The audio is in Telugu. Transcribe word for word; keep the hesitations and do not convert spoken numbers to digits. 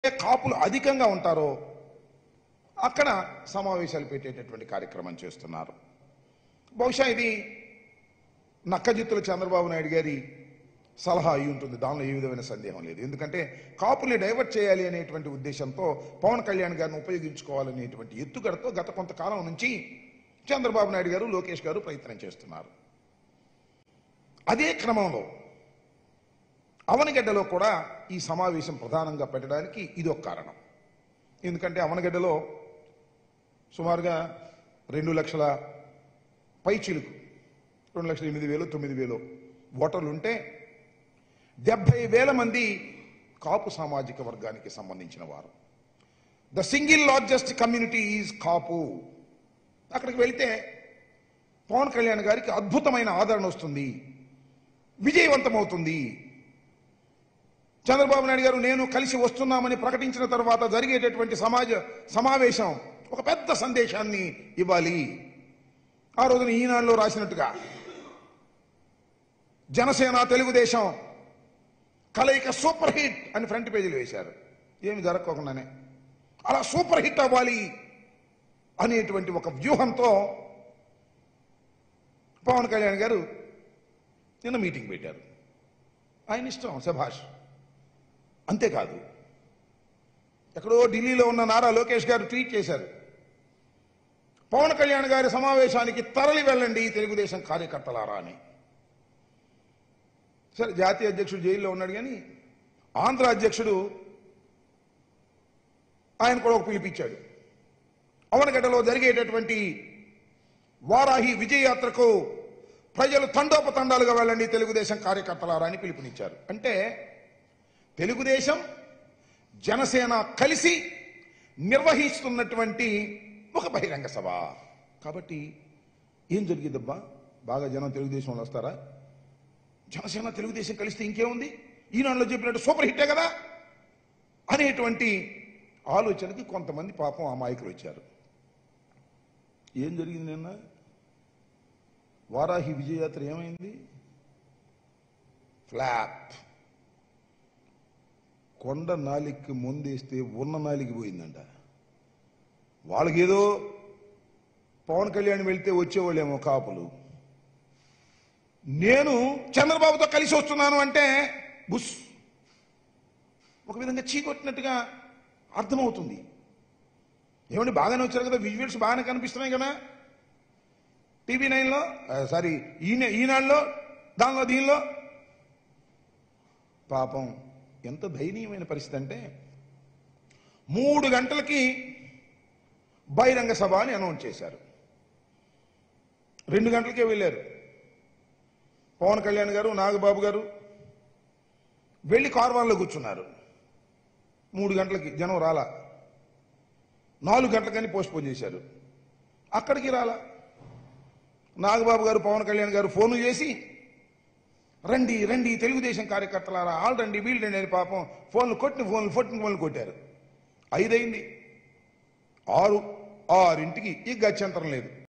కాపులు అధికంగా ఉంటారో అక్కడ సమావేశాలు పెట్టేటటువంటి కార్యక్రమం చేస్తున్నారు. బహుశా ఇది నక్కజిత్తుల చంద్రబాబు నాయుడు గారి సలహా అయి ఉంటుంది, దానిలో ఏ విధమైన సందేహం లేదు. ఎందుకంటే కాపుల్ని డైవర్ట్ చేయాలి అనేటువంటి ఉద్దేశంతో పవన్ కళ్యాణ్ గారిని ఉపయోగించుకోవాలనేటువంటి ఎత్తుగడతో గత కొంతకాలం నుంచి చంద్రబాబు నాయుడు గారు, లోకేష్ గారు ప్రయత్నం చేస్తున్నారు. అదే క్రమంలో అవనగడ్డలో కూడా ఈ సమావేశం ప్రధానంగా పెట్టడానికి ఇది ఒక కారణం. ఎందుకంటే అవనగడ్డలో సుమారుగా రెండు లక్షల పైచిలుకు రెండు లక్షల ఎనిమిది వేలు తొమ్మిది వేలు ఓటర్లు ఉంటే డెబ్బై వేల మంది కాపు సామాజిక వర్గానికి సంబంధించిన వారు. The single largest community is Kapu. అక్కడికి వెళితే పవన్ కళ్యాణ్ గారికి అద్భుతమైన ఆదరణ వస్తుంది, విజయవంతమవుతుంది. చంద్రబాబు నాయుడు గారు నేను కలిసి వస్తున్నామని ప్రకటించిన తర్వాత జరిగేటటువంటి సమాజ సమావేశం ఒక పెద్ద సందేశాన్ని ఇవ్వాలి. ఆ రోజున ఈనాడులో రాసినట్టుగా జనసేన తెలుగుదేశం కలయిక సూపర్ హిట్ అని ఫ్రంట్ పేజీలు వేశారు, ఏమి జరగకుండానే. అలా సూపర్ హిట్ అవ్వాలి అనేటువంటి ఒక వ్యూహంతో పవన్ కళ్యాణ్ గారు నిన్న మీటింగ్ పెట్టారు. ఆయన ఇష్టం, శభాష్. అంతేకాదు, ఎక్కడో ఢిల్లీలో ఉన్న నారా లోకేష్ గారు ట్వీట్ చేశారు, పవన్ కళ్యాణ్ గారి సమావేశానికి తరలి వెళ్ళండి తెలుగుదేశం కార్యకర్తలారా అని. సరే, జాతీయ అధ్యక్షుడు జైల్లో ఉన్నాడు, కానీ ఆంధ్ర అధ్యక్షుడు ఆయన కూడా ఒక పిలిపించాడు. అవనగడ్డలో జరిగేటటువంటి వారాహి విజయయాత్రకు ప్రజలు తండోపతండాలుగా వెళ్ళండి తెలుగుదేశం కార్యకర్తలారా అని పిలుపునిచ్చారు. అంటే తెలుగుదేశం జనసేన కలిసి నిర్వహిస్తున్నటువంటి ఒక బహిరంగ సభ. కాబట్టి ఏం జరిగిద్దబ్బా, బాగా జనం తెలుగుదేశంలో వస్తారా? జనసేన తెలుగుదేశం కలిస్తే ఇంకేముంది, ఈనాడులో చెప్పినట్టు సూపర్ హిట్టే కదా అనేటువంటి ఆలోచనకి కొంతమంది పాపం అమాయకులు వచ్చారు. ఏం జరిగింది నిన్న? వారాహి విజయయాత్ర ఏమైంది? ఫ్లాప్. కొండ నాలికి ముందేస్తే ఉన్న నాలికి పోయిందంట. వాళ్ళకేదో పవన్ కళ్యాణ్ వెళ్తే వచ్చేవాళ్ళేమో కాపులు, నేను చంద్రబాబుతో కలిసి వస్తున్నాను అంటే బుస్, ఒక విధంగా చీకొట్టినట్టుగా అర్థమవుతుంది. ఏమంటే బాగానే వచ్చారు కదా, విజువల్స్ బాగానే కనిపిస్తున్నాయి కదా టీవీ నైన్లో, సారీ ఈయన ఈనాడులో, దానిలో దీనిలో. పాపం ఎంత దయనీయమైన పరిస్థితి అంటే, మూడు గంటలకి బహిరంగ సభ అని అనౌన్స్ చేశారు. రెండు గంటలకే వెళ్ళారు పవన్ కళ్యాణ్ గారు, నాగబాబు గారు. వెళ్ళి కార్వాన్లో కూర్చున్నారు. మూడు గంటలకి జనం రాలా, నాలుగు గంటలకని పోస్ట్పోన్ చేశారు. అక్కడికి రాలా. నాగబాబు గారు, పవన్ కళ్యాణ్ గారు ఫోన్లు చేసి రండి రండి తెలుగుదేశం కార్యకర్తలారా, ఆల్ రండి వీళ్ళు రండి అని పాపం ఫోన్లు కొట్టిన ఫోన్లు కొట్టిన ఫోన్లు కొట్టారు. ఐదైంది, ఆరు ఆరింటికి ఈ గత్యంతరం లేదు.